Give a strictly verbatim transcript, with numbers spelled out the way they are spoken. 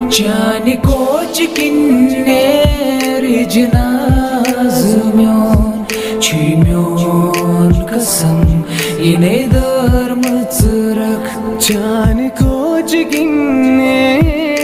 Chani koch kinneri jinaz myon Chi myon kasam yine darmıtrak Chani koch kinneri